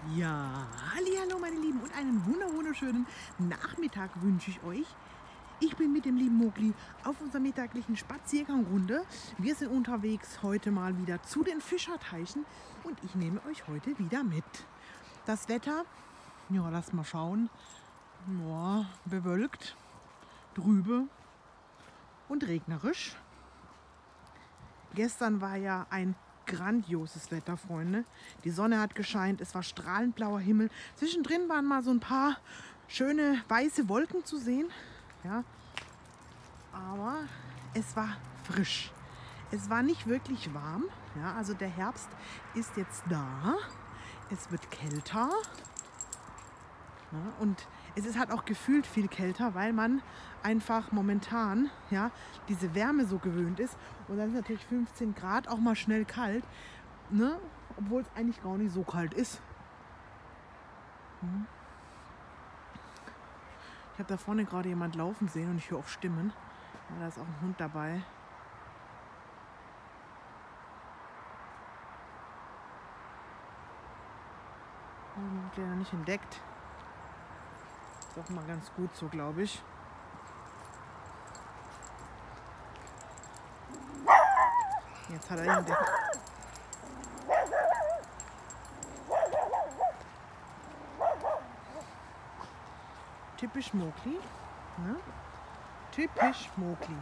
Ja, hallihallo meine Lieben und einen wunderschönen Nachmittag wünsche ich euch. Ich bin mit dem lieben Mogli auf unserer mittaglichen Spaziergangrunde. Wir sind unterwegs heute mal wieder zu den Fischerteichen und ich nehme euch heute wieder mit. Das Wetter, ja, lasst mal schauen, ja, bewölkt, trübe und regnerisch. Gestern war ja ein grandioses Wetter, Freunde. Die Sonne hat gescheint, es war strahlend blauer Himmel. Zwischendrin waren mal so ein paar schöne weiße Wolken zu sehen. Ja, aber es war frisch. Es war nicht wirklich warm. Ja, also der Herbst ist jetzt da. Es wird kälter. Ja, und es ist halt auch gefühlt viel kälter, weil man einfach momentan ja, diese Wärme so gewöhnt ist. Und dann ist natürlich 15 Grad auch mal schnell kalt, ne? Obwohl es eigentlich gar nicht so kalt ist. Ich habe da vorne gerade jemand laufen sehen und ich höre auch Stimmen. Ja, da ist auch ein Hund dabei. Leider nicht entdeckt. Ist auch mal ganz gut so, glaube ich. Jetzt hat er ihn entdeckt. Typisch Mogli. Ne? Typisch Mogli.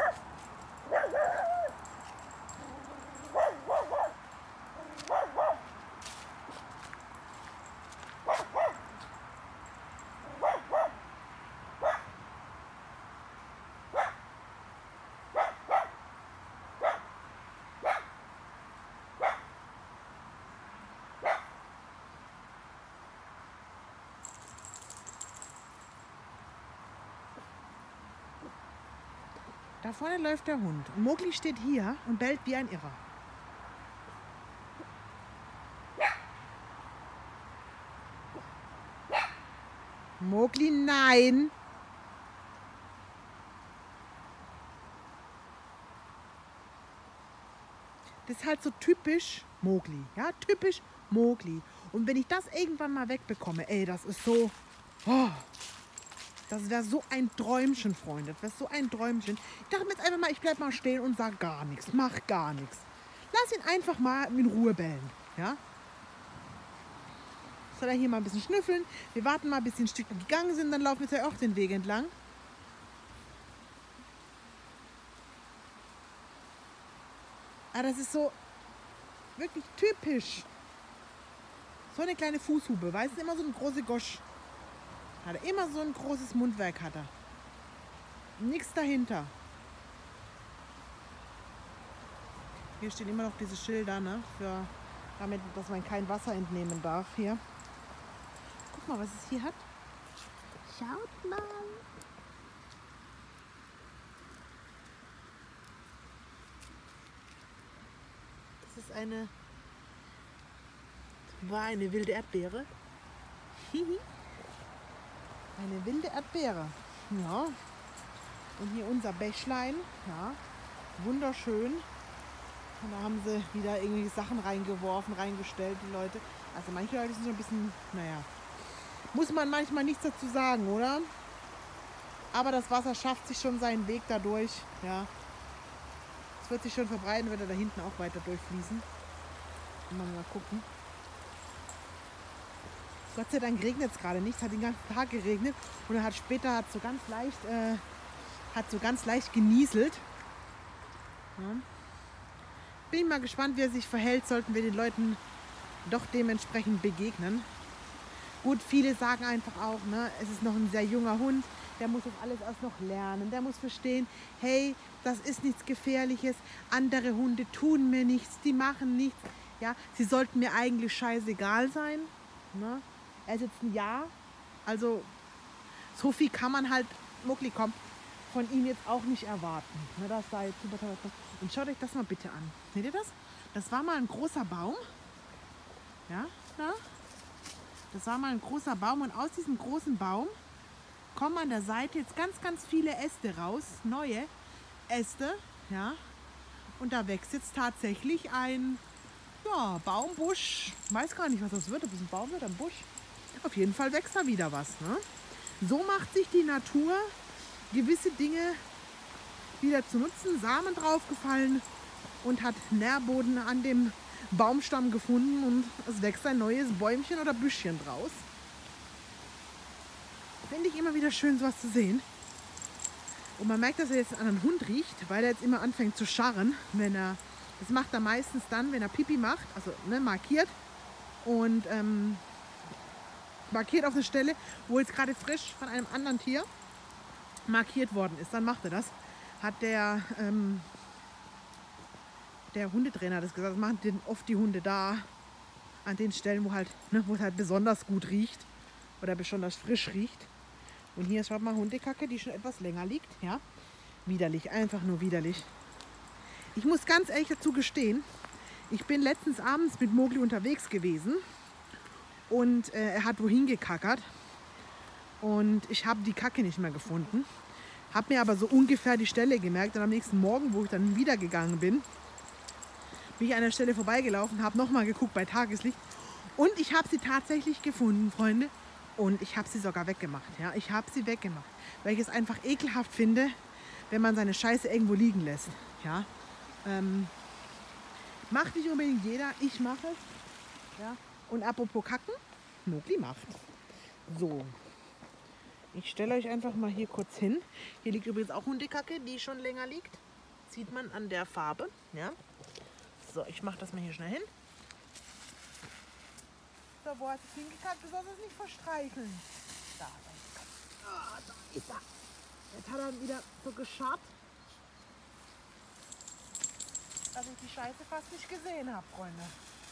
Da vorne läuft der Hund. Und Mogli steht hier und bellt wie ein Irrer. Mogli, nein! Das ist halt so typisch Mogli. Ja, typisch Mogli. Und wenn ich das irgendwann mal wegbekomme, ey, das ist so... Oh, das wäre so ein Träumchen, Freunde. Das wäre so ein Träumchen. Ich dachte mir jetzt einfach mal, ich bleib mal stehen und sag gar nichts. Mach gar nichts. Lass ihn einfach mal in Ruhe bellen. Ja? Soll er hier mal ein bisschen schnüffeln? Wir warten mal, bis sie ein Stück gegangen sind. Dann laufen wir jetzt auch den Weg entlang. Aber das ist so wirklich typisch. So eine kleine Fußhube. Weißt du, immer so eine große Gosch. Hat er immer so ein großes Mundwerk, hat er. Nichts dahinter. Hier stehen immer noch diese Schilder, ne? Damit, dass man kein Wasser entnehmen darf hier. Guck mal, was es hier hat. Schaut mal. Das ist war eine wilde Erdbeere. Eine wilde Erdbeere. Ja. Und hier unser Bächlein. Ja. Wunderschön. Und da haben sie wieder irgendwelche Sachen reingeworfen, reingestellt, die Leute. Also manche Leute sind so ein bisschen, naja, muss man manchmal nichts dazu sagen, oder? Aber das Wasser schafft sich schon seinen Weg dadurch. Ja. Es wird sich schon verbreiten, wird er da hinten auch weiter durchfließen. Mal gucken. Gott sei Dank regnet es gerade nicht. Es hat den ganzen Tag geregnet und er hat später so ganz leicht genieselt. Ja. Bin mal gespannt, wie er sich verhält, sollten wir den Leuten doch dementsprechend begegnen. Gut, viele sagen einfach auch, ne, es ist noch ein sehr junger Hund, der muss das alles erst noch lernen, der muss verstehen, hey, das ist nichts Gefährliches, andere Hunde tun mir nichts, die machen nichts, ja, sie sollten mir eigentlich scheißegal sein, ne? Er ist jetzt ein Jahr, also so viel kann man halt, Mogli, komm, von ihm jetzt auch nicht erwarten. Ne, das war jetzt super toll. Und schaut euch das mal bitte an. Seht ihr das? Das war mal ein großer Baum. Ja, da. Das war mal ein großer Baum und aus diesem großen Baum kommen an der Seite jetzt ganz viele Äste raus, neue Äste. Ja. Und da wächst jetzt tatsächlich ein Ja, Baum, Busch, weiß gar nicht, was das wird, ob es ein Baum wird, ein Busch. Auf jeden Fall wächst da wieder was. Ne? So macht sich die Natur gewisse Dinge wieder zu nutzen, Samen draufgefallen und hat Nährboden an dem Baumstamm gefunden und es wächst ein neues Bäumchen oder Büschchen draus. Finde ich immer wieder schön, sowas zu sehen. Und man merkt, dass er jetzt einen anderen Hund riecht, weil er jetzt immer anfängt zu scharren. Das macht er meistens dann, wenn er Pipi macht, also ne, markiert und markiert auf eine Stelle, wo jetzt gerade frisch von einem anderen Tier markiert worden ist. Dann macht er das. Hat der Hundetrainer das gesagt, das machen oft die Hunde da an den Stellen, wo es halt besonders gut riecht oder besonders frisch riecht. Und hier ist, schaut mal, Hundekacke, die schon etwas länger liegt. Ja? Widerlich, einfach nur widerlich. Ich muss ganz ehrlich dazu gestehen, ich bin letztens abends mit Mogli unterwegs gewesen und er hat wohin gekackert und ich habe die Kacke nicht mehr gefunden. Habe mir aber so ungefähr die Stelle gemerkt und am nächsten Morgen, wo ich dann wieder gegangen bin ich an der Stelle vorbeigelaufen, habe nochmal geguckt bei Tageslicht und ich habe sie tatsächlich gefunden, Freunde. Und ich habe sie sogar weggemacht. Ja? Ich habe sie weggemacht, weil ich es einfach ekelhaft finde, wenn man seine Scheiße irgendwo liegen lässt. Ja? Macht nicht unbedingt jeder, ich mache es. Ja? Und apropos Kacken, Mogli macht. So, ich stelle euch einfach mal hier kurz hin. Hier liegt übrigens auch Hundekacke, die schon länger liegt. Sieht man an der Farbe. Ja? So, ich mache das mal hier schnell hin. So, wo hat es hingekackt? Du sollst es nicht verstreicheln. Da ist er. Jetzt hat er wieder so gescharrt, dass ich die Scheiße fast nicht gesehen habe, Freunde.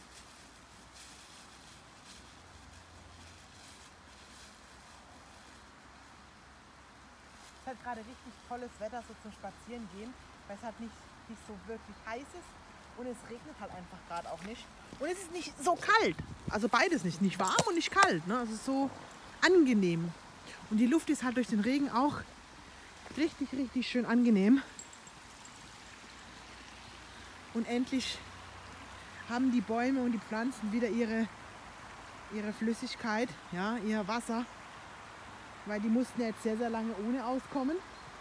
Es ist halt gerade richtig tolles Wetter so zum Spazierengehen, weil es halt nicht so wirklich heiß ist. Und es regnet halt einfach gerade auch nicht. Und es ist nicht so kalt. Also beides nicht. Nicht warm und nicht kalt. Ne? Es ist so angenehm. Und die Luft ist halt durch den Regen auch richtig, richtig schön angenehm. Und endlich haben die Bäume und die Pflanzen wieder ihre Flüssigkeit, ja, ihr Wasser. Weil die mussten jetzt sehr, sehr lange ohne auskommen.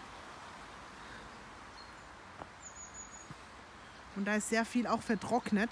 Und da ist sehr viel auch vertrocknet.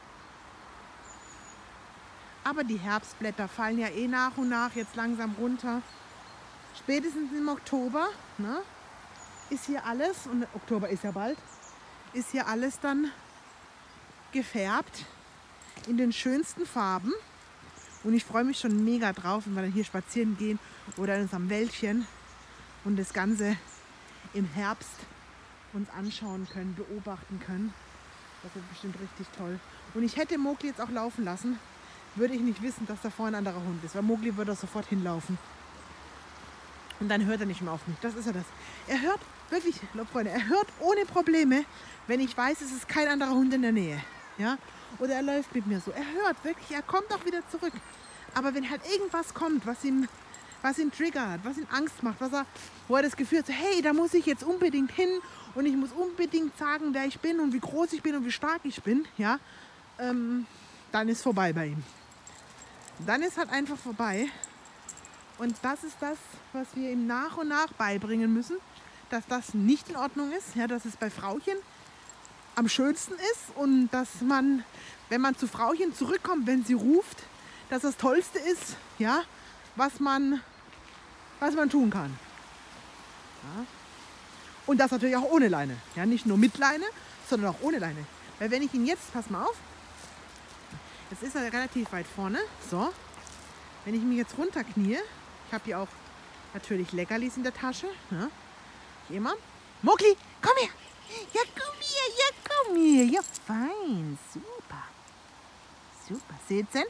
Aber die Herbstblätter fallen ja eh nach und nach jetzt langsam runter. Spätestens im Oktober, ne, ist hier alles, und Oktober ist ja bald, ist hier alles dann gefärbt in den schönsten Farben. Und ich freue mich schon mega drauf, wenn wir dann hier spazieren gehen oder in unserem Wäldchen und das Ganze im Herbst uns anschauen können, beobachten können. Das wird bestimmt richtig toll. Und ich hätte Mogli jetzt auch laufen lassen, würde ich nicht wissen, dass da vorne ein anderer Hund ist. Weil Mogli würde sofort hinlaufen. Und dann hört er nicht mehr auf mich. Das ist ja das. Er hört wirklich, Freunde, er hört ohne Probleme, wenn ich weiß, es ist kein anderer Hund in der Nähe. Ja? Oder er läuft mit mir so. Er hört wirklich, er kommt auch wieder zurück. Aber wenn halt irgendwas kommt, was ihn triggert, was ihn Angst macht, wo er das Gefühl hat, so, hey, da muss ich jetzt unbedingt hin und ich muss unbedingt sagen, wer ich bin und wie groß ich bin und wie stark ich bin, ja, dann ist vorbei bei ihm. Dann ist halt einfach vorbei. Und das ist das, was wir ihm nach und nach beibringen müssen, dass das nicht in Ordnung ist, ja, dass es bei Frauchen am schönsten ist und dass man, wenn man zu Frauchen zurückkommt, wenn sie ruft, dass das Tollste ist, ja, was man tun kann. Ja. Und das natürlich auch ohne Leine. Ja, nicht nur mit Leine, sondern auch ohne Leine. Weil wenn ich ihn jetzt, pass mal auf, jetzt ist er relativ weit vorne, so, wenn ich mich jetzt runterknie, ich habe hier auch natürlich Leckerlis in der Tasche, ja, ich immer, Mogli, komm her, ja komm her, ja fein, super, sitzen,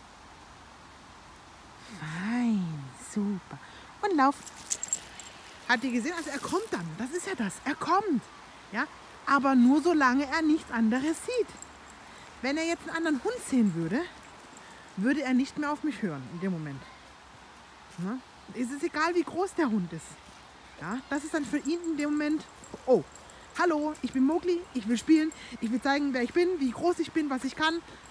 fein, super, und lauf. Hat ihr gesehen? Also er kommt dann, das ist ja das, er kommt, ja, aber nur solange er nichts anderes sieht. Wenn er jetzt einen anderen Hund sehen würde, würde er nicht mehr auf mich hören in dem Moment. Na? Es ist egal, wie groß der Hund ist. Ja? Das ist dann für ihn in dem Moment, oh, hallo, ich bin Mogli, ich will spielen, ich will zeigen, wer ich bin, wie groß ich bin, was ich kann.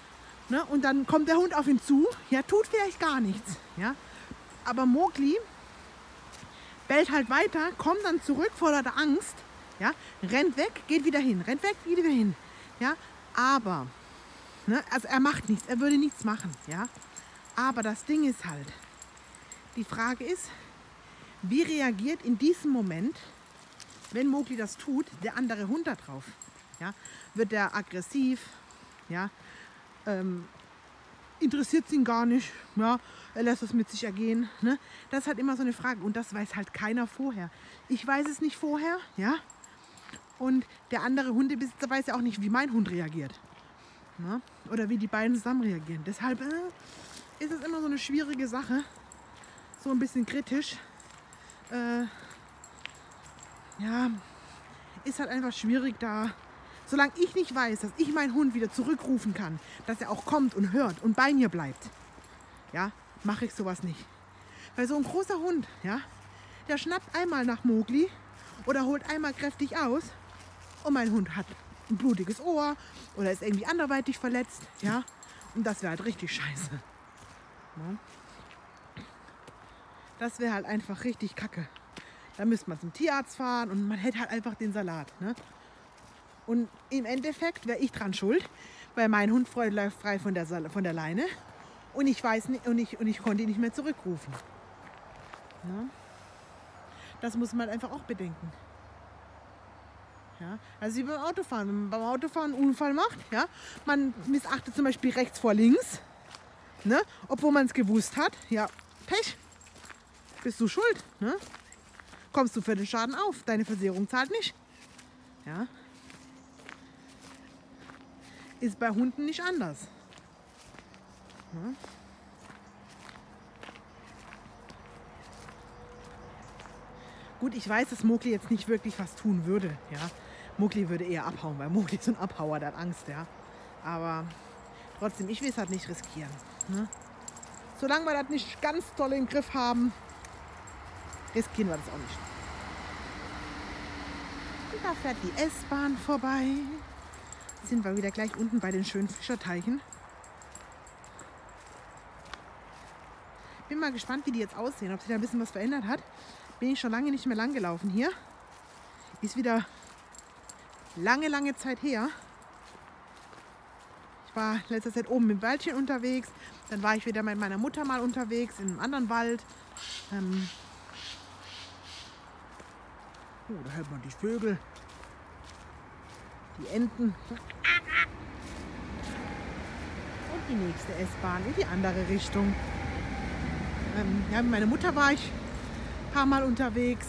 Ne? Und dann kommt der Hund auf ihn zu, ja, tut vielleicht gar nichts. Ja? Aber Mowgli bellt halt weiter, kommt dann zurück vor lauter Angst, ja, rennt weg, geht wieder hin, rennt weg, geht wieder hin. Ja? Aber, ne, also er macht nichts, er würde nichts machen. Ja? Aber das Ding ist halt, die Frage ist, wie reagiert in diesem Moment, wenn Mowgli das tut, der andere Hund da drauf? Ja? Wird er aggressiv? Ja? Interessiert es ihn gar nicht? Ja? Er lässt es mit sich ergehen. Ne? Das ist halt immer so eine Frage und das weiß halt keiner vorher. Ich weiß es nicht vorher, ja? Und der andere Hundebesitzer weiß ja auch nicht, wie mein Hund reagiert. Ne? Oder wie die beiden zusammen reagieren. Deshalb ist es immer so eine schwierige Sache, so ein bisschen kritisch. Ja, ist halt einfach schwierig da. Solange ich nicht weiß, dass ich meinen Hund wieder zurückrufen kann, dass er auch kommt und hört und bei mir bleibt, ja, mache ich sowas nicht. Weil so ein großer Hund, ja, der schnappt einmal nach Mowgli oder holt einmal kräftig aus und mein Hund hat ein blutiges Ohr oder ist irgendwie anderweitig verletzt, ja, und das wäre halt richtig scheiße. Ja. Das wäre halt einfach richtig kacke. Da müsste man zum Tierarzt fahren und man hätte halt einfach den Salat. Ne? Und im Endeffekt wäre ich dran schuld, weil mein Hund läuft frei von der Leine und ich weiß nicht, und ich konnte ihn nicht mehr zurückrufen. Ja? Das muss man halt einfach auch bedenken. Ja? Also wie beim Autofahren. Wenn man beim Autofahren einen Unfall macht, ja? Man missachtet zum Beispiel rechts vor links, ne? Obwohl man es gewusst hat, ja, Pech. Bist du schuld, ne? Kommst du für den Schaden auf. Deine Versicherung zahlt nicht. Ja? Ist bei Hunden nicht anders. Ja? Gut, ich weiß, dass Mowgli jetzt nicht wirklich was tun würde. Ja? Mowgli würde eher abhauen, weil Mowgli ist so ein Abhauer, der hat Angst. Ja? Aber trotzdem, ich will es halt nicht riskieren. Ne? Solange wir das nicht ganz toll im Griff haben, riskieren wir das auch nicht. Und da fährt die S-Bahn vorbei. Jetzt sind wir wieder gleich unten bei den schönen Fischerteichen. Bin mal gespannt, wie die jetzt aussehen, ob sich da ein bisschen was verändert hat. Bin ich schon lange nicht mehr lang gelaufen hier. Ist wieder lange Zeit her. Ich war letzte Zeit oben im Waldchen unterwegs. Dann war ich wieder mit meiner Mutter mal unterwegs in einem anderen Wald. Da hört man die Vögel, die Enten. Und die nächste S-Bahn in die andere Richtung. Ja, mit meiner Mutter war ich ein paar Mal unterwegs.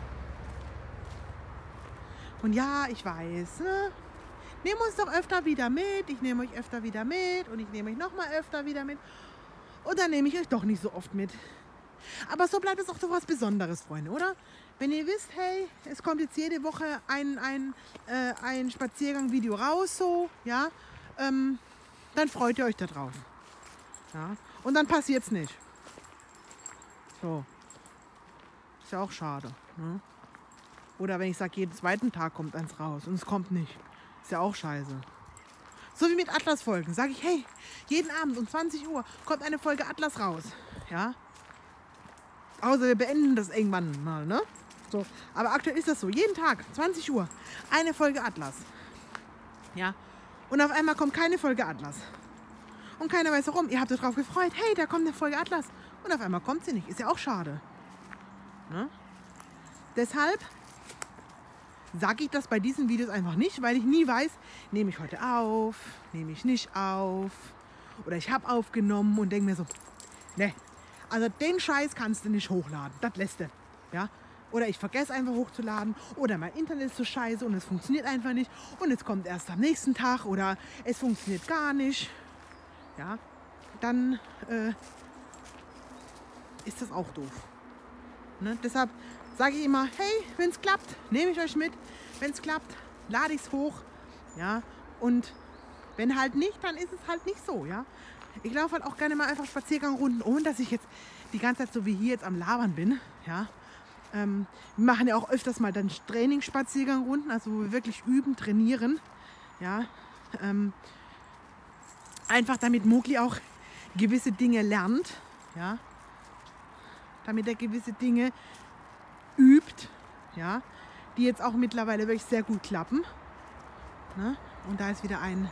Und ja, ich weiß, ne? Nehmt uns doch öfter wieder mit. Ich nehme euch öfter wieder mit. Und ich nehme euch noch mal öfter wieder mit. Und dann nehme ich euch doch nicht so oft mit. Aber so bleibt es auch so was Besonderes, Freunde, oder? Wenn ihr wisst, hey, es kommt jetzt jede Woche ein Spaziergang-Video raus, so, ja, dann freut ihr euch darauf. Ja? Und dann passiert es nicht. So. Ist ja auch schade. Ne? Oder wenn ich sage, jeden zweiten Tag kommt eins raus und es kommt nicht. Ist ja auch scheiße. So wie mit Atlas-Folgen. Sage ich, hey, jeden Abend um 20 Uhr kommt eine Folge Atlas raus. Ja. Außer wir beenden das irgendwann mal, ne? So. Aber aktuell ist das so. Jeden Tag, 20 Uhr, eine Folge Atlas. Ja. Und auf einmal kommt keine Folge Atlas. Und keiner weiß warum. Ihr habt euch drauf gefreut. Hey, da kommt eine Folge Atlas. Und auf einmal kommt sie nicht. Ist ja auch schade. Ne? Deshalb sage ich das bei diesen Videos einfach nicht, weil ich nie weiß, nehme ich heute auf, nehme ich nicht auf. Oder ich habe aufgenommen und denke mir so, ne, also den Scheiß kannst du nicht hochladen. Das lässt du. Ja? Oder ich vergesse einfach hochzuladen. Oder mein Internet ist so scheiße und es funktioniert einfach nicht. Und es kommt erst am nächsten Tag oder es funktioniert gar nicht. Ja? Dann ist das auch doof. Ne? Deshalb sage ich immer, hey, wenn es klappt, nehme ich euch mit. Wenn es klappt, lade ich es hoch. Ja? Und wenn halt nicht, dann ist es halt nicht so. Ja? Ich laufe halt auch gerne mal einfach Spaziergangrunden, ohne dass ich jetzt die ganze Zeit so wie hier jetzt am Labern bin. Ja? Wir machen ja auch öfters mal dann Trainingsspaziergangrunden, also wo wir wirklich üben, trainieren. Ja? Einfach damit Mowgli auch gewisse Dinge lernt, ja, damit er gewisse Dinge übt, ja, die jetzt auch mittlerweile wirklich sehr gut klappen. Ne? Und da ist wieder ein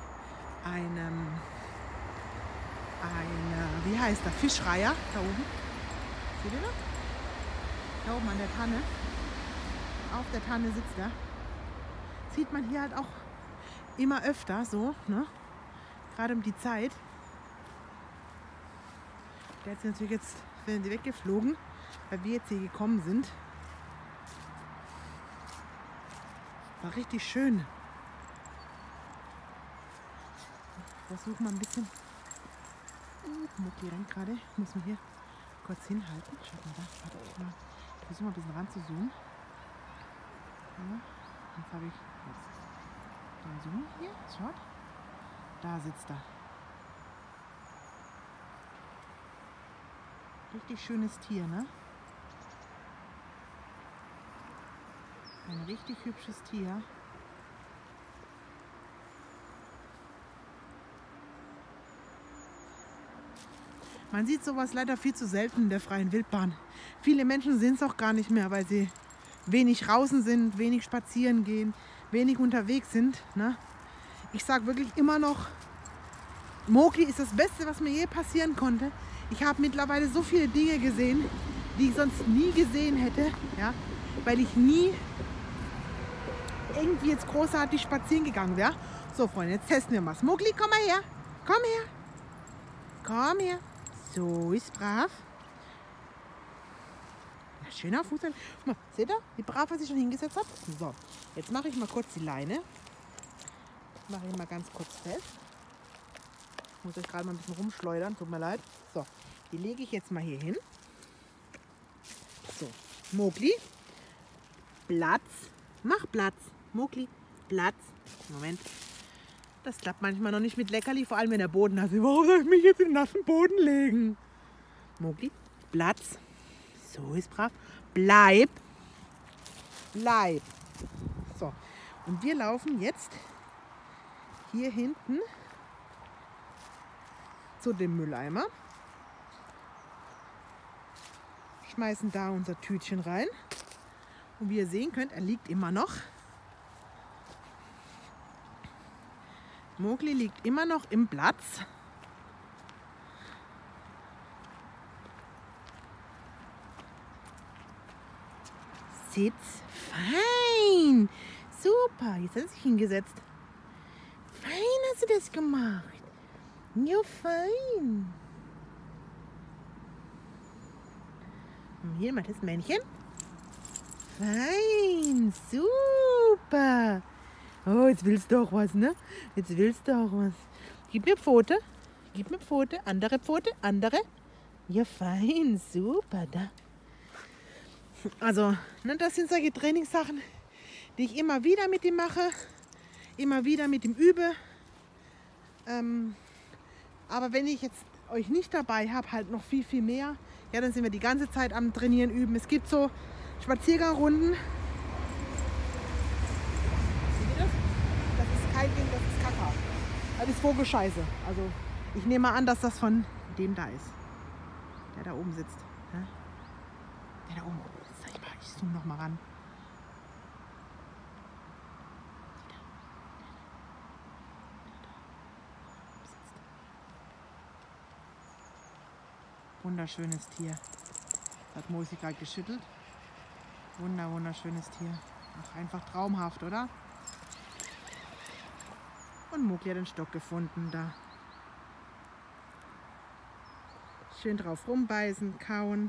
wie heißt der, Fischreiher da oben. Seht ihr das? Da oben an der Tanne. Auf der Tanne sitzt er. Sieht man hier halt auch immer öfter so, ne? Gerade um die Zeit. Der ist natürlich jetzt weggeflogen, weil wir jetzt hier gekommen sind. War richtig schön. Ich versuche mal ein bisschen. Mowgli rennt gerade. Ich muss mich hier kurz hinhalten. Schaut mal da. Warte, ich versuche mal ein bisschen ran zu zoomen. Ja, jetzt habe ich den Zoom hier. Schaut. Da sitzt er. Richtig schönes Tier, ne? Ein richtig hübsches Tier. Man sieht sowas leider viel zu selten in der freien Wildbahn. Viele Menschen sehen es auch gar nicht mehr, weil sie wenig draußen sind, wenig spazieren gehen, wenig unterwegs sind. Ne? Ich sage wirklich immer noch, Mowgli ist das Beste, was mir je passieren konnte. Ich habe mittlerweile so viele Dinge gesehen, die ich sonst nie gesehen hätte, ja? Weil ich nie irgendwie jetzt großartig spazieren gegangen wäre. So, Freunde, jetzt testen wir mal. Mowgli, komm mal her. Komm her. Komm her. So, ist brav. Ja, schöner Fuß. Guck mal, seht ihr, wie brav er sich schon hingesetzt hat? So, jetzt mache ich mal kurz die Leine. Mache ich mal ganz kurz fest. Ich muss euch gerade mal ein bisschen rumschleudern, tut mir leid. So, die lege ich jetzt mal hier hin. So, Mowgli, Platz. Mach Platz. Mowgli, Platz. Moment. Das klappt manchmal noch nicht mit Leckerli, vor allem wenn der Boden nass ist. Warum soll ich mich jetzt in den nassen Boden legen? Mowgli, Platz. So ist brav. Bleib. Bleib. So, und wir laufen jetzt hier hinten zu dem Mülleimer. Schmeißen da unser Tütchen rein. Und wie ihr sehen könnt, er liegt immer noch. Mowgli liegt immer noch im Platz. Sitz. Fein. Super. Jetzt hat er sich hingesetzt. Fein hast du das gemacht. Ja, fein. Und hier mal das Männchen. Fein. Super. Oh, jetzt willst du auch was, ne? Jetzt willst du auch was. Gib mir Pfote. Gib mir Pfote. Andere Pfote. Andere. Ja, fein. Super. Da. Also, ne, das sind solche Trainingssachen, die ich immer wieder mit ihm mache. Immer wieder mit ihm übe. Aber wenn ich jetzt euch nicht dabei habe, halt noch viel, viel mehr, ja, dann sind wir die ganze Zeit am Trainieren, üben. Es gibt so Spaziergangrunden. Seht ihr das? Das ist kein Ding, das ist Kaka. Das ist Vogelscheiße. Also ich nehme mal an, dass das von dem da ist. Der da oben sitzt. Ja? Der da oben. Ich zoome noch mal ran. Wunderschönes Tier. Das hat Mosi gerade geschüttelt. Wunderschönes Tier. Ach, einfach traumhaft, oder? Und Mowgli hat den Stock gefunden da. Schön drauf rumbeißen, kauen.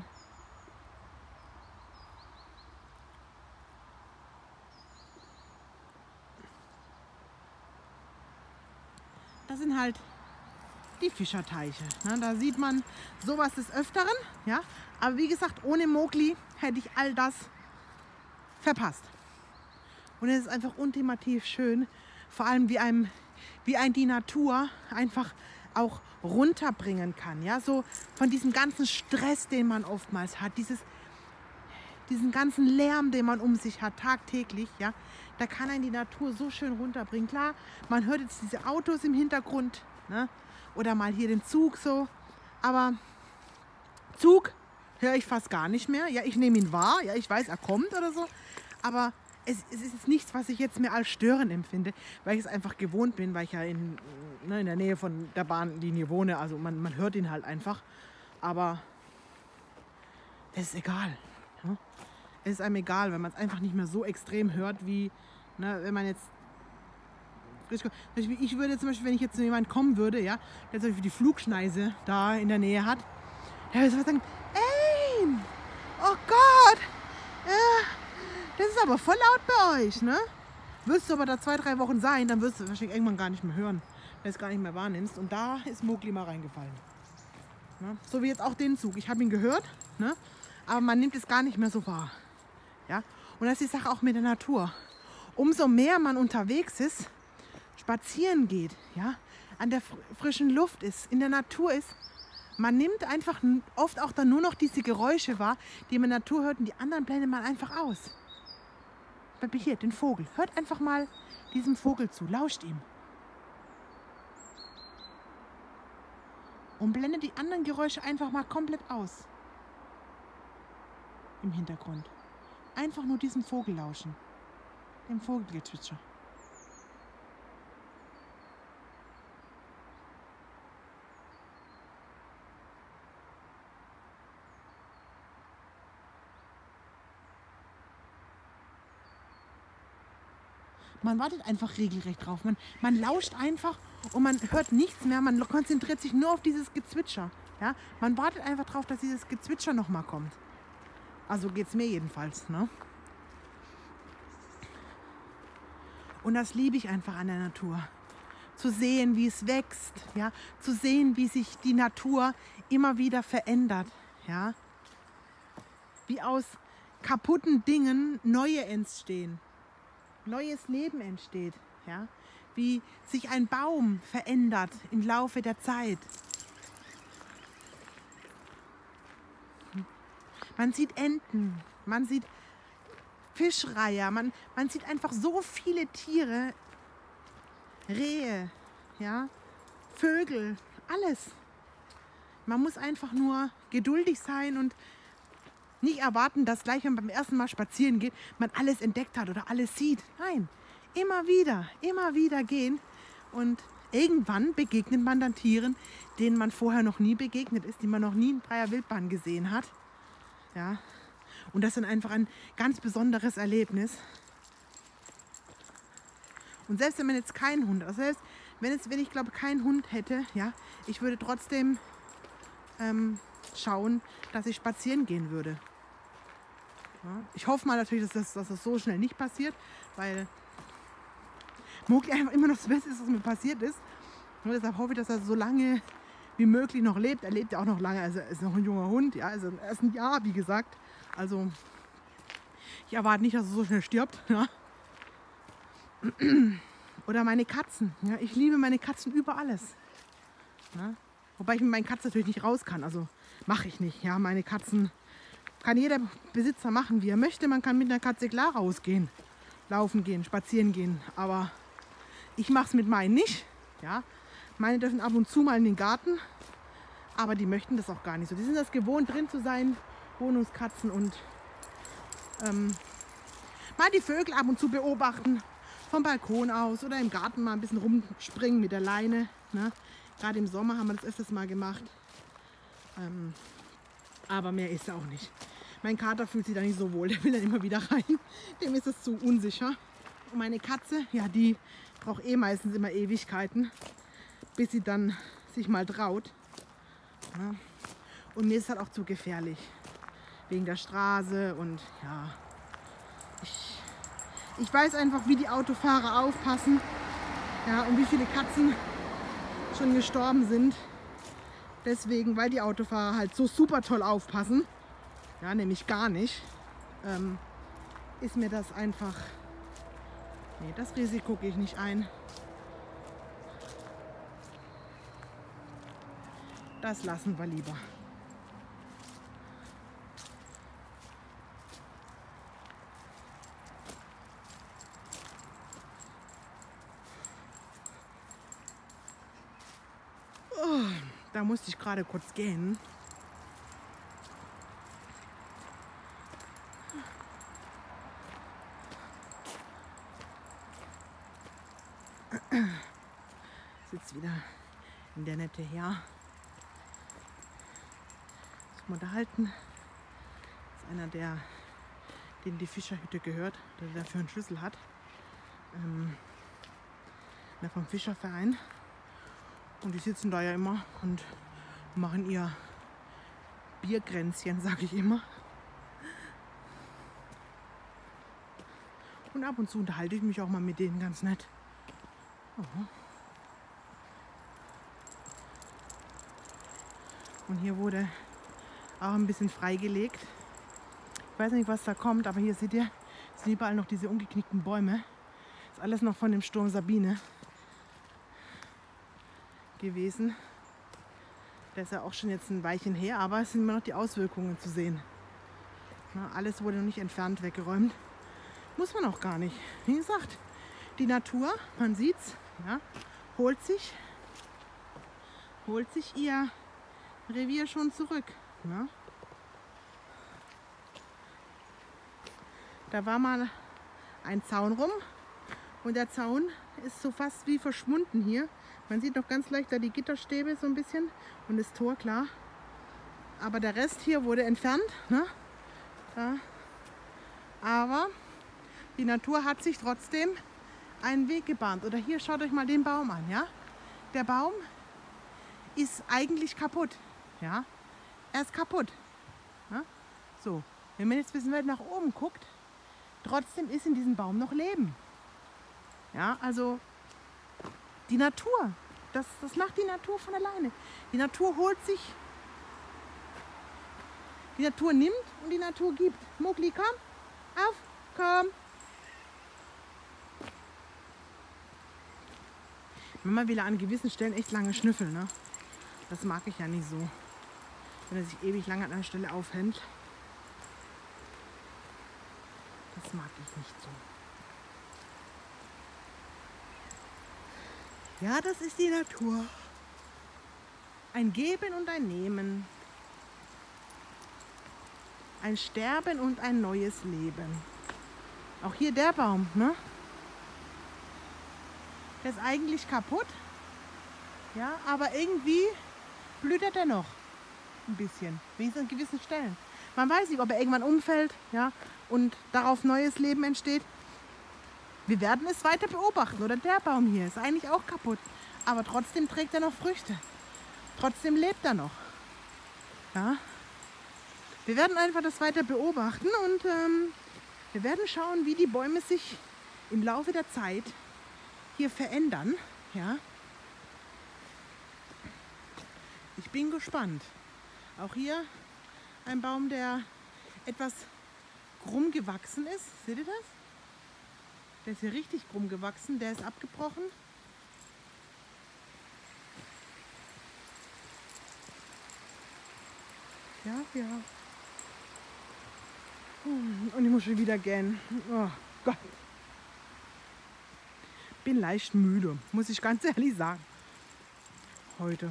Das sind halt die Fischerteiche. Ne? Da sieht man sowas des Öfteren. Ja? Aber wie gesagt, ohne Mowgli hätte ich all das verpasst. Und es ist einfach ultimativ schön, vor allem wie ein die Natur einfach auch runterbringen kann. Ja? So von diesem ganzen Stress, den man oftmals hat, diesen ganzen Lärm, den man um sich hat, tagtäglich, ja? Da kann einen die Natur so schön runterbringen. Klar, man hört jetzt diese Autos im Hintergrund, ne? oder mal hier den Zug so. Aber Zug höre ich fast gar nicht mehr. Ja, ich nehme ihn wahr, ja, ich weiß, er kommt oder so. Aber es ist jetzt nichts, was ich jetzt mehr als störend empfinde, weil ich es einfach gewohnt bin, weil ich ja in der Nähe von der Bahnlinie wohne. Also man hört ihn halt einfach. Aber es ist egal. Ja? Es ist einem egal, wenn man es einfach nicht mehr so extrem hört, wie wenn man jetzt... Ich würde zum Beispiel, wenn ich jetzt zu jemandem kommen würde, ja, der zum Beispiel die Flugschneise da in der Nähe hat, der würde sagen, ey, oh Gott, das ist aber voll laut bei euch, ne? Wirst du aber da 2-3 Wochen sein, dann wirst du wahrscheinlich irgendwann gar nicht mehr hören, wenn du es gar nicht mehr wahrnimmst. Und da ist Mowgli mal reingefallen. Ne? So wie jetzt auch den Zug. Ich habe ihn gehört, ne? Aber man nimmt es gar nicht mehr so wahr. Ja? Und das ist die Sache auch mit der Natur. Umso mehr man unterwegs ist, spazieren geht, ja, an der frischen Luft ist, in der Natur ist, man nimmt einfach oft auch dann nur noch diese Geräusche wahr, die man in der Natur hört, und die anderen blendet man einfach aus. Hier, den Vogel. Hört einfach mal diesem Vogel zu, lauscht ihm. Und blendet die anderen Geräusche einfach mal komplett aus. Im Hintergrund. Einfach nur diesem Vogel lauschen. Dem Vogelgezwitscher. Man wartet einfach regelrecht drauf. Man lauscht einfach und man hört nichts mehr. Man konzentriert sich nur auf dieses Gezwitscher. Ja? Man wartet einfach drauf, dass dieses Gezwitscher nochmal kommt. Also geht es mir jedenfalls. Ne? Und das liebe ich einfach an der Natur. Zu sehen, wie es wächst. Ja? Zu sehen, wie sich die Natur immer wieder verändert. Ja? Wie aus kaputten Dingen neue entstehen. Neues Leben entsteht, ja? Wie sich ein Baum verändert im Laufe der Zeit. Man sieht Enten, man sieht Fischreiher, man sieht einfach so viele Tiere, Rehe, ja? Vögel, alles. Man muss einfach nur geduldig sein und nicht erwarten, dass gleich, wenn man beim ersten Mal spazieren geht, man alles entdeckt hat oder alles sieht. Nein, immer wieder gehen. Und irgendwann begegnet man dann Tieren, denen man vorher noch nie begegnet ist, die man noch nie in freier Wildbahn gesehen hat. Ja. Und das ist dann einfach ein ganz besonderes Erlebnis. Und selbst wenn man jetzt keinen Hund, also selbst wenn ich glaube keinen Hund hätte, ja, ich würde trotzdem schauen, dass ich spazieren gehen würde. Ja, ich hoffe mal natürlich, dass das so schnell nicht passiert, weil Mowgli einfach immer noch das Beste ist, was mir passiert ist. Und deshalb hoffe ich, dass er so lange wie möglich noch lebt. Er lebt ja auch noch lange, also er ist noch ein junger Hund, ja, also er ist ein Jahr, wie gesagt. Also ich erwarte nicht, dass er so schnell stirbt. Ja. Oder meine Katzen. Ja, ich liebe meine Katzen über alles. Ja. Wobei ich mit meinen Katzen natürlich nicht raus kann, also mache ich nicht. Ja, meine Katzen kann jeder Besitzer machen, wie er möchte. Man kann mit einer Katze klar rausgehen, laufen gehen, spazieren gehen. Aber ich mache es mit meinen nicht. Ja, meine dürfen ab und zu mal in den Garten, aber die möchten das auch gar nicht so. Die sind das gewohnt, drin zu sein, Wohnungskatzen, und mal die Vögel ab und zu beobachten, vom Balkon aus oder im Garten mal ein bisschen rumspringen mit der Leine. Ne? Gerade im Sommer haben wir das öfters mal gemacht. Aber mehr ist er auch nicht. Mein Kater fühlt sich da nicht so wohl. Der will dann immer wieder rein. Dem ist es zu unsicher. Und meine Katze, ja, die braucht meistens immer Ewigkeiten, bis sie dann sich mal traut. Ja. Und mir ist halt auch zu gefährlich. Wegen der Straße und ja. Ich weiß einfach, wie die Autofahrer aufpassen. Ja, und wie viele Katzen schon gestorben sind. Deswegen, weil die Autofahrer halt so super toll aufpassen, ja, nämlich gar nicht, ist mir das einfach, nee, das Risiko gehe ich nicht ein. Das lassen wir lieber. Oh. musste ich gerade kurz gehen. Sitzt wieder in der nette Herr. Muss man unterhalten. Das ist einer, dem die Fischerhütte gehört, der dafür einen Schlüssel hat. Vom Fischerverein. Und die sitzen da ja immer und machen ihr Bierkränzchen, sage ich immer. Und ab und zu unterhalte ich mich auch mal mit denen ganz nett. Oh. Und hier wurde auch ein bisschen freigelegt. Ich weiß nicht, was da kommt, aber hier seht ihr, es sind überall noch diese umgeknickten Bäume. Das ist alles noch von dem Sturm Sabine gewesen. Der ist ja auch schon jetzt ein Weilchen her, aber es sind immer noch die Auswirkungen zu sehen. Na, alles wurde noch nicht entfernt, weggeräumt. Muss man auch gar nicht. Wie gesagt, die Natur, man sieht's, ja, holt sich ihr Revier schon zurück. Ja. Da war mal ein Zaun rum und der Zaun ist so fast wie verschwunden hier. Man sieht noch ganz leicht da die Gitterstäbe so ein bisschen und das Tor, klar. Aber der Rest hier wurde entfernt. Ne? Ja. Aber die Natur hat sich trotzdem einen Weg gebahnt. Oder hier, schaut euch mal den Baum an. Ja? Der Baum ist eigentlich kaputt. Ja? Er ist kaputt. Ja? So, wenn man jetzt ein bisschen weit nach oben guckt, trotzdem ist in diesem Baum noch Leben. Ja, also die Natur, das macht die Natur von alleine. Die Natur holt sich, die Natur nimmt und die Natur gibt. Mowgli, komm, auf, komm. Mama will an gewissen Stellen echt lange schnüffeln, ne? Das mag ich ja nicht so. Wenn er sich ewig lange an einer Stelle aufhängt. Das mag ich nicht so. Ja, das ist die Natur. Ein Geben und ein Nehmen. Ein Sterben und ein neues Leben. Auch hier der Baum, ne? Der ist eigentlich kaputt. Ja, aber irgendwie blüht er noch ein bisschen. Wenigstens an gewissen Stellen. Man weiß nicht, ob er irgendwann umfällt, ja, und darauf neues Leben entsteht. Wir werden es weiter beobachten. Oder der Baum hier ist eigentlich auch kaputt. Aber trotzdem trägt er noch Früchte. Trotzdem lebt er noch. Ja. Wir werden einfach das weiter beobachten und wir werden schauen, wie die Bäume sich im Laufe der Zeit hier verändern. Ja. Ich bin gespannt. Auch hier ein Baum, der etwas krumm gewachsen ist. Seht ihr das? Der ist hier richtig krumm gewachsen. Der ist abgebrochen. Ja, ja. Und ich muss schon wieder gähnen. Oh Gott. Bin leicht müde, muss ich ganz ehrlich sagen. Heute.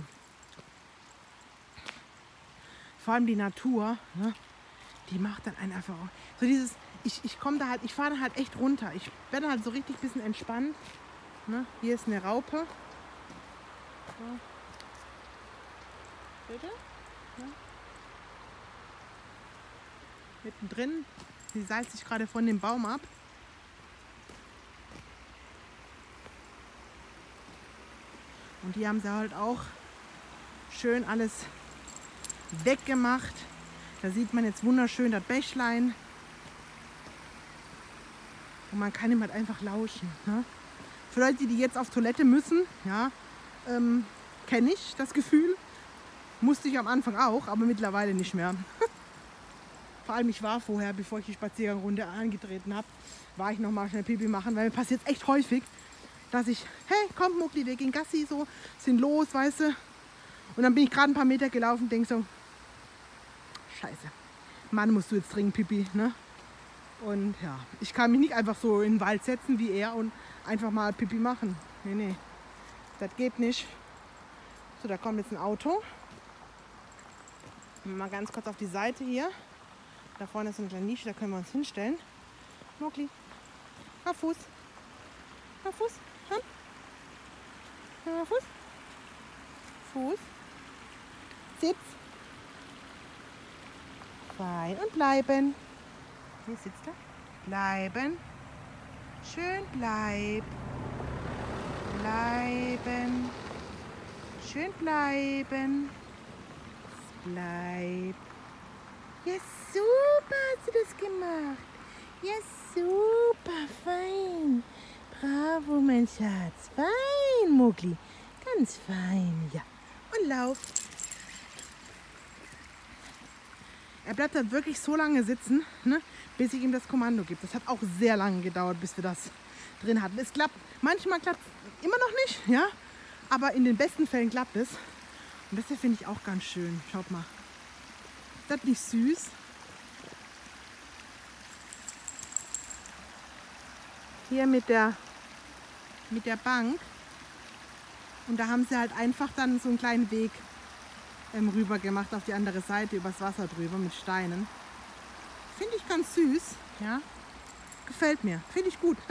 Vor allem die Natur, ne, die macht dann einen einfach auch. So dieses, ich komme da halt, ich fahre da halt echt runter. Ich werde halt so richtig ein bisschen entspannt. Ne? Hier ist eine Raupe. So. Bitte? Ja. Mittendrin. Sie seilt sich gerade von dem Baum ab. Und die haben sie halt auch schön alles weggemacht. Da sieht man jetzt wunderschön das Bächlein. Und man kann ihm halt einfach lauschen. Ne? Für Leute, die jetzt auf Toilette müssen, ja, kenne ich das Gefühl. Musste ich am Anfang auch, aber mittlerweile nicht mehr. Vor allem ich war vorher, bevor ich die Spaziergangrunde angetreten habe, war ich noch mal schnell Pipi machen, weil mir passiert echt häufig, dass ich, hey, komm Mowgli, wir gehen Gassi, so, sind los, weißt du. Und dann bin ich gerade ein paar Meter gelaufen und denke so, scheiße, Mann, musst du jetzt dringend Pipi, ne? Und ja, ich kann mich nicht einfach so in den Wald setzen wie er und einfach mal Pipi machen. Nee, nee, das geht nicht. So, da kommt jetzt ein Auto. Mal ganz kurz auf die Seite hier. Da vorne ist eine kleine Nische, da können wir uns hinstellen. Mowgli, auf Fuß. Auf Fuß. Komm. Auf Fuß. Fuß. Sitz. Fein und bleiben. Hier sitzt er. Bleiben. Schön bleib. Bleiben. Schön bleiben. Bleib. Ja, super hast du das gemacht. Ja, super, fein. Bravo, mein Schatz. Fein, Mowgli. Ganz fein, ja. Und lauf. Er bleibt dann wirklich so lange sitzen, ne, bis ich ihm das Kommando gebe. Das hat auch sehr lange gedauert, bis wir das drin hatten. Es klappt, manchmal klappt es immer noch nicht, ja, aber in den besten Fällen klappt es. Und das hier finde ich auch ganz schön. Schaut mal. Ist das nicht süß? Hier mit der Bank. Und da haben sie halt einfach dann so einen kleinen Weg rüber gemacht auf die andere Seite, übers Wasser drüber mit Steinen. Finde ich ganz süß. Ja? Gefällt mir. Finde ich gut.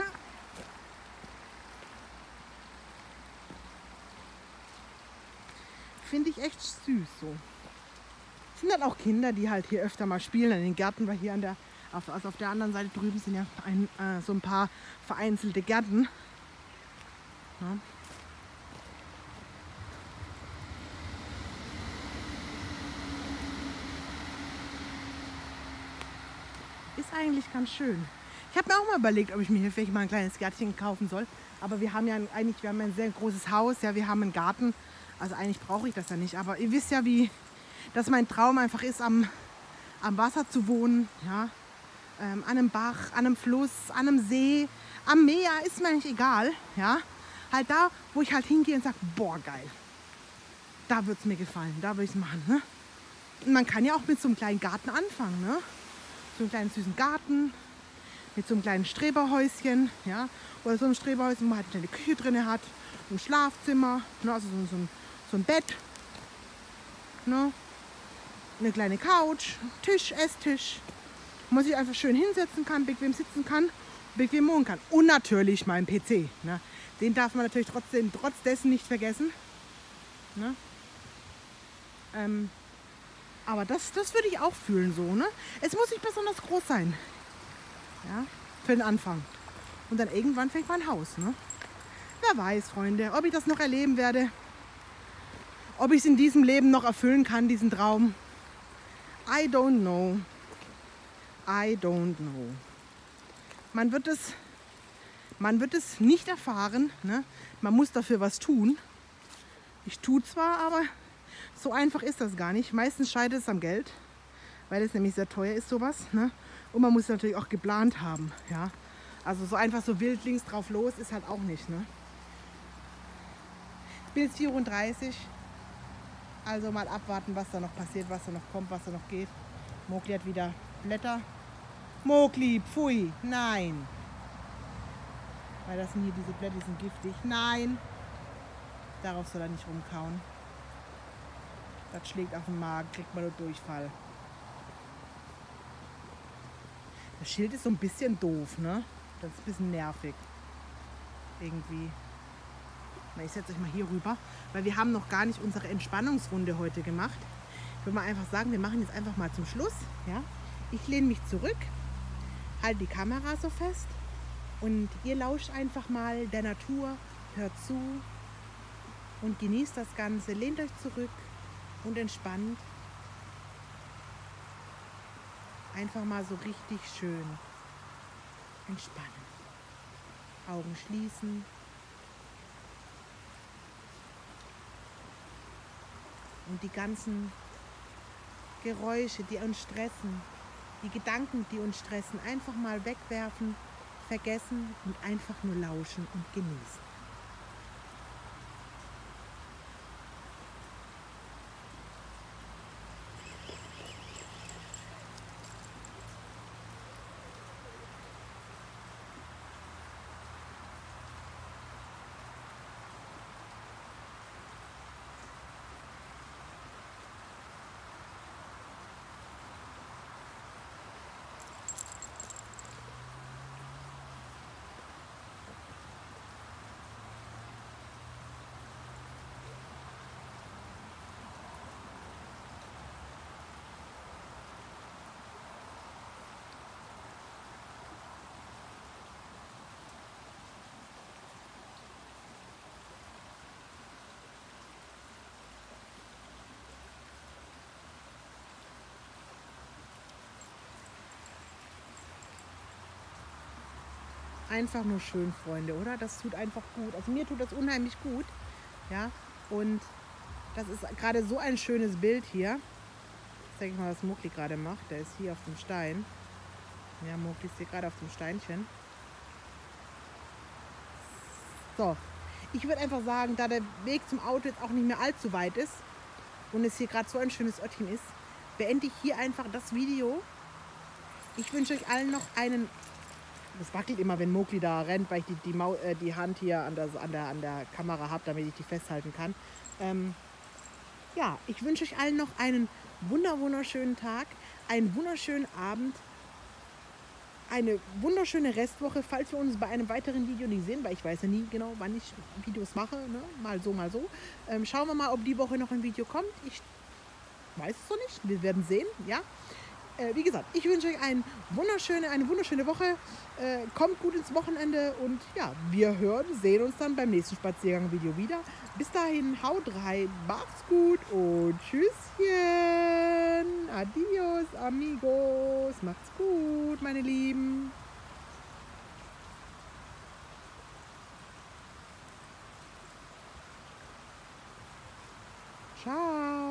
Finde ich echt süß so. Es sind halt auch Kinder, die halt hier öfter mal spielen in den Gärten, weil hier auf der anderen Seite drüben sind ja so ein paar vereinzelte Gärten. Ja. Ist eigentlich ganz schön. Ich habe mir auch mal überlegt, ob ich mir hier vielleicht mal ein kleines Gärtchen kaufen soll. Aber wir haben ja ein sehr großes Haus, ja, wir haben einen Garten. Also eigentlich brauche ich das ja nicht. Aber ihr wisst ja, dass mein Traum einfach ist, am Wasser zu wohnen. Ja? An einem Bach, an einem Fluss, an einem See, am Meer, ist mir eigentlich egal. Ja? Halt da, wo ich halt hingehe und sage, boah, geil. Da wird es mir gefallen, da würde ich es machen. Ne? Und man kann ja auch mit so einem kleinen Garten anfangen. Ne? So einen kleinen süßen Garten mit so einem kleinen Streberhäuschen, ja, oder so ein Streberhäuschen, wo man halt eine Küche drin hat, ein Schlafzimmer, ne, also so ein Bett, ne, eine kleine Couch, Tisch, Esstisch, wo man sich einfach schön hinsetzen kann, bequem sitzen kann, bequem wohnen kann. Und natürlich mein PC, ne, den darf man natürlich trotz dessen nicht vergessen, ne. Aber das würde ich auch fühlen so, ne? Es muss nicht besonders groß sein. Ja, für den Anfang. Und dann irgendwann fängt man ein Haus, ne? Wer weiß, Freunde, ob ich das noch erleben werde. Ob ich es in diesem Leben noch erfüllen kann, diesen Traum. I don't know. I don't know. Man wird es nicht erfahren, ne? Man muss dafür was tun. Ich tue zwar, aber so einfach ist das gar nicht. Meistens scheitert es am Geld, weil es nämlich sehr teuer ist, sowas. Ne? Und man muss es natürlich auch geplant haben. Ja? Also so einfach so wild links drauf los ist halt auch nicht. Ne? Ich bin jetzt 34. Also mal abwarten, was da noch passiert, was da noch kommt, was da noch geht. Mowgli hat wieder Blätter. Mowgli, pfui, nein. Weil das sind hier diese Blätter, die sind giftig. Nein. Darauf soll er nicht rumkauen. Das schlägt auf den Magen, kriegt man nur Durchfall. Das Schild ist so ein bisschen doof, ne? Das ist ein bisschen nervig. Irgendwie. Ich setze euch mal hier rüber, weil wir haben noch gar nicht unsere Entspannungsrunde heute gemacht. Ich würde mal einfach sagen, wir machen jetzt einfach mal zum Schluss. Ja? Ich lehne mich zurück, halte die Kamera so fest und ihr lauscht einfach mal der Natur, hört zu und genießt das Ganze. Lehnt euch zurück und entspannt. Einfach mal so richtig schön entspannen. Augen schließen. Und die ganzen Geräusche, die uns stressen, die Gedanken, die uns stressen, einfach mal wegwerfen, vergessen und einfach nur lauschen und genießen. einfach nur schön, Freunde, oder? Das tut einfach gut. Also mir tut das unheimlich gut. Ja, und das ist gerade so ein schönes Bild hier. Ich zeige mal, was Mokli gerade macht. Der ist hier auf dem Stein. Ja, Mokli ist hier gerade auf dem Steinchen. So, ich würde einfach sagen, da der Weg zum Auto jetzt auch nicht mehr allzu weit ist und es hier gerade so ein schönes Örtchen ist, beende ich hier einfach das Video. Ich wünsche euch allen noch einen... Das wackelt immer, wenn Mokli da rennt, weil ich die Hand hier an der Kamera habe, damit ich die festhalten kann. Ja, ich wünsche euch allen noch einen wunderschönen Tag, einen wunderschönen Abend, eine wunderschöne Restwoche, falls wir uns bei einem weiteren Video nicht sehen, weil ich weiß ja nie genau, wann ich Videos mache, ne? Mal so, mal so. Schauen wir mal, ob die Woche noch ein Video kommt. Ich weiß es noch nicht, wir werden sehen, ja. Wie gesagt, ich wünsche euch eine wunderschöne Woche. Kommt gut ins Wochenende und ja, wir sehen uns dann beim nächsten Spaziergang-Video wieder. Bis dahin, haut rein, macht's gut und tschüsschen. Adios, amigos. Macht's gut, meine Lieben. Ciao.